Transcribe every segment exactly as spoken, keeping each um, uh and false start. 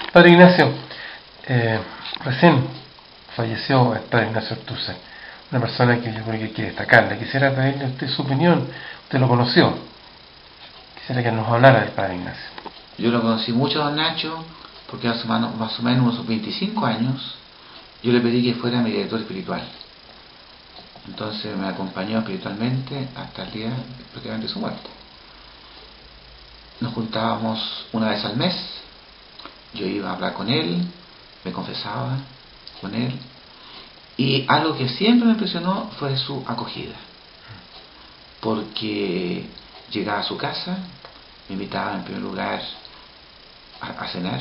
Padre Ignacio, eh, recién falleció el Padre Ignacio Artuza, una persona que yo creo que hay que destacarle. Quisiera pedirle a usted su opinión. Usted lo conoció. Quisiera que nos hablara del Padre Ignacio. Yo lo conocí mucho a don Nacho, porque hace más, más o menos unos veinticinco años yo le pedí que fuera mi director espiritual. Entonces me acompañó espiritualmente hasta el día prácticamente de su muerte. Nos juntábamos una vez al mes, yo iba a hablar con él, me confesaba con él, y algo que siempre me impresionó fue su acogida, porque llegaba a su casa, me invitaba en primer lugar a, a cenar,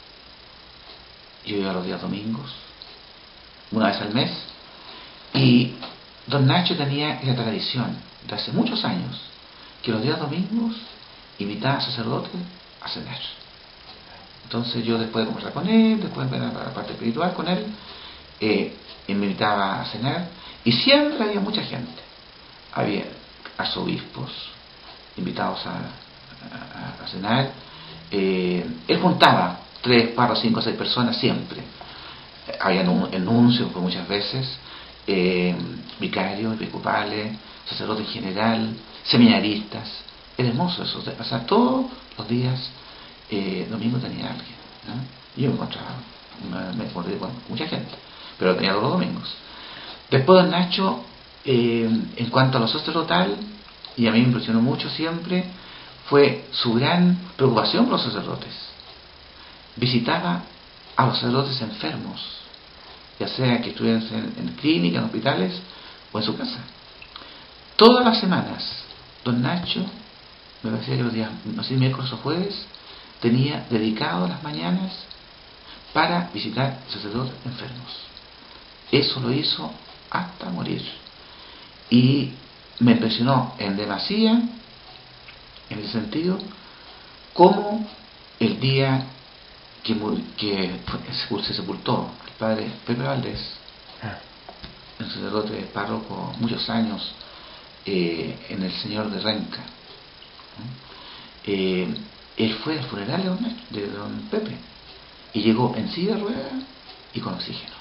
yo iba los días domingos, una vez al mes, y don Nacho tenía esa tradición de hace muchos años, que los días domingos invitaba a sacerdotes a cenar. Entonces yo, después de conversar con él, después de ver la parte espiritual con él, eh, me invitaba a cenar, y siempre había mucha gente. Había arzobispos invitados a, a, a cenar. Eh, él juntaba tres, cuatro, cinco, seis personas siempre. Había enuncios por muchas veces, eh, vicarios, episcopales, sacerdotes en general, seminaristas. Era hermoso eso. O sea, todos los días eh, domingo tenía alguien, ¿no? Y yo me encontraba, me, me encontré con mucha gente, pero lo tenía todos los domingos. Después don Nacho, eh, en cuanto a lo sacerdotal, y a mí me impresionó mucho siempre, fue su gran preocupación por los sacerdotes. Visitaba a los sacerdotes enfermos, ya sea que estuvieran en, en clínicas, en hospitales o en su casa. Todas las semanas don Nacho, me parecía que los días, no sé, miércoles o jueves, tenía dedicado las mañanas para visitar sacerdotes enfermos. Eso lo hizo hasta morir, y me impresionó en demasía, en el sentido como el día que, que se sepultó el padre Pepe Valdés, el sacerdote párroco muchos años eh, en el Señor de Renca, eh, él fue al funeral de don, de don Pepe, y llegó en silla de ruedas y con oxígeno,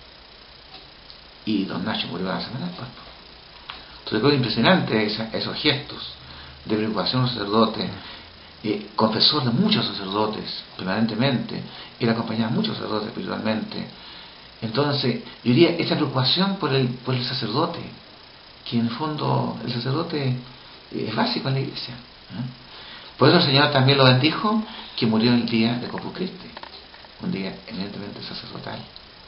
y don Nacho murió a la semana después. Entonces fue impresionante esa, esos gestos de preocupación de los sacerdotes. Eh, confesor de muchos sacerdotes permanentemente, él acompañaba a muchos sacerdotes espiritualmente. Entonces yo diría esa preocupación por el, por el sacerdote, que en el fondo el sacerdote es básico en la iglesia, ¿eh? Por eso el Señor también lo bendijo, que murió el día de Corpus Christi, un día eminentemente sacerdotal.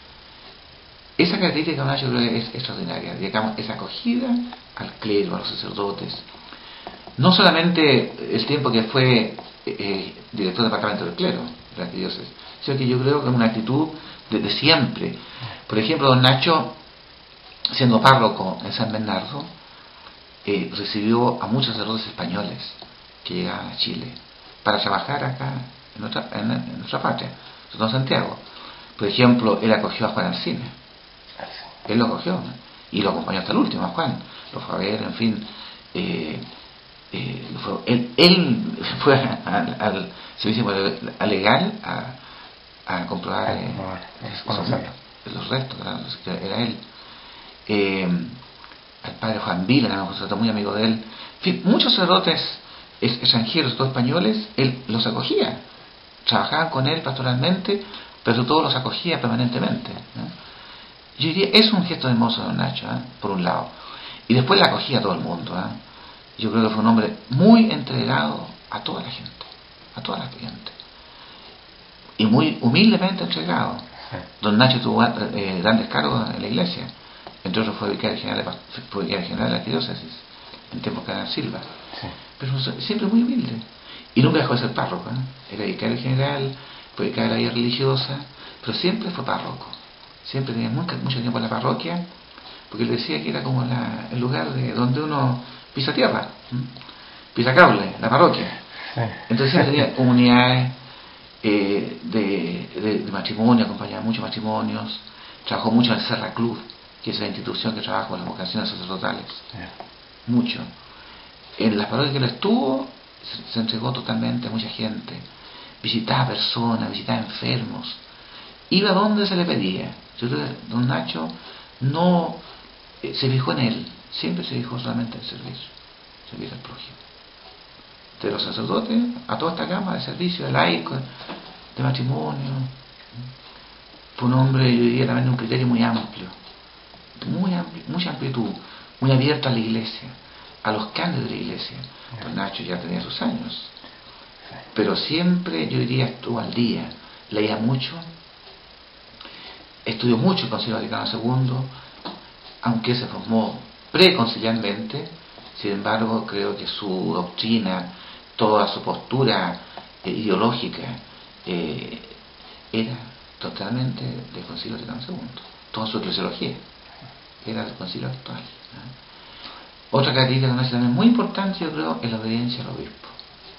Esa característica de Nacho es extraordinaria, digamos, esa acogida al clero, a los sacerdotes. No solamente el tiempo que fue eh, director del departamento del clero de la arquidiócesis, sino que yo creo que es una actitud desde siempre. Por ejemplo, don Nacho, siendo párroco en San Bernardo, eh, recibió a muchos sacerdotes españoles que llegaban a Chile para trabajar acá en nuestra, en, en nuestra patria, en Santiago. Por ejemplo, él acogió a Juan Alsina, él lo acogió, ¿no? Y lo acompañó hasta el último, a Juan, lo fue a ver, en fin. Eh, eh, fue, él, él fue al, al servicio legal a, a comprobar eh, esos, los restos, era, era él. Eh, al padre Juan Vila, ¿no? Muy amigo de él. En fin, muchos sacerdotes extranjeros, todos españoles, él los acogía, trabajaban con él pastoralmente, pero todos los acogía permanentemente, ¿no? Yo diría, es un gesto hermoso de don Nacho, ¿eh? Por un lado, y después la acogía a todo el mundo, ¿eh? Yo creo que fue un hombre muy entregado a toda la gente, a toda la gente, y muy humildemente entregado. Don Nacho tuvo eh, grandes cargos en la iglesia, entre otros fue vicario general de, fue vicario general de la arquidiócesis en tiempos que era Silva, sí. Pero siempre muy humilde, y nunca dejó de ser párroco, ¿eh? Era vicario general, fue vicario de la vida religiosa, pero siempre fue párroco, siempre tenía mucho, mucho tiempo en la parroquia, porque él decía que era como la, el lugar de donde uno pisa tierra, ¿m? pisa cable, la parroquia. Sí. Entonces tenía comunidades eh, de, de, de matrimonio, acompañaba muchos matrimonios, trabajó mucho en el Serra Club, que es la institución que trabaja con las vocaciones sacerdotales, yeah. mucho. En las parroquias que él estuvo, se, se entregó totalmente a mucha gente, visitaba personas, visitaba enfermos, iba donde se le pedía. Yo creo que don Nacho no eh, se fijó en él, siempre se fijó solamente en servir, servir al prójimo. De los sacerdotes a toda esta gama de servicio, de laico, de matrimonio. Fue un hombre, yo diría también, de un criterio muy amplio, muy amplio, mucha amplitud, muy abierto a la iglesia, a los cambios de la iglesia. Don Nacho ya tenía sus años, pero siempre, yo diría, estuvo al día, leía mucho, estudió mucho el Concilio Vaticano segundo, aunque se formó preconciliarmente. Sin embargo, creo que su doctrina, toda su postura eh, ideológica eh, era totalmente del Concilio Vaticano segundo, toda su eclesiología era del Concilio actual, ¿no? Otra característica de también muy importante, yo creo, es la obediencia al obispo.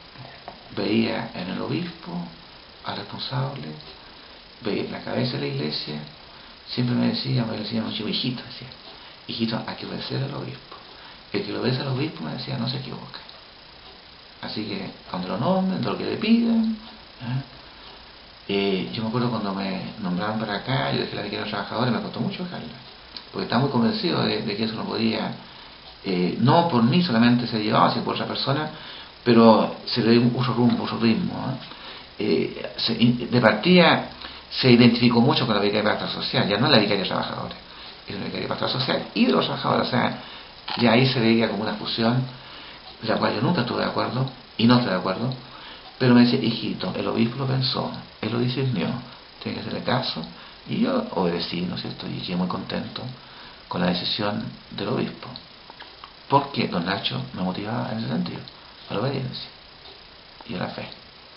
Veía en el obispo al responsable, veía la cabeza de la iglesia. Siempre me decía, me decía mucho, hijito, decía, hijito, hay que obedecer al obispo. El que lo obedece al obispo, me decía, no se equivoca. Así que cuando lo nombren, de lo que le pidan, ¿eh? Eh, yo me acuerdo cuando me nombraron para acá, yo dejé la vicaría de trabajadores, me costó mucho dejarla, porque estaba muy convencido de, de que eso no podía, eh, no por mí solamente se llevaba, sino por otra persona, pero se le dio otro rumbo, otro ritmo, ¿eh? Eh, se, de partida se identificó mucho con la vicaría de pastoral social, ya no es la vicaría de trabajadores, es la vicaría de pastoral social y de los trabajadores, o sea, ya ahí se veía como una fusión, de la cual yo nunca estuve de acuerdo, y no estoy de acuerdo, pero me decía, hijito, el obispo lo pensó, él lo discernió, tiene que hacerle caso, y yo obedecí, ¿no es cierto? Y quedé muy contento con la decisión del obispo, porque don Nacho me motivaba en ese sentido, a la obediencia y a la fe.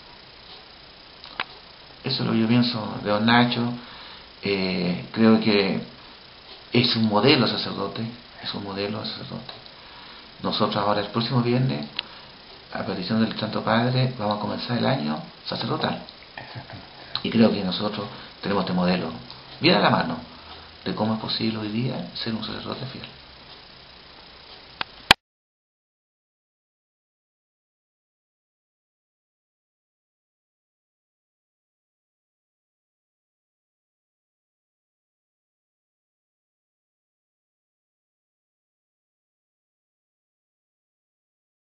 Eso es lo que yo pienso de don Nacho. Eh, creo que es un modelo sacerdote, es un modelo sacerdote. Nosotros ahora el próximo viernes, a petición del Santo Padre, vamos a comenzar el año sacerdotal. Y creo que nosotros tenemos este modelo bien a la mano de cómo es posible hoy día ser un sacerdote fiel.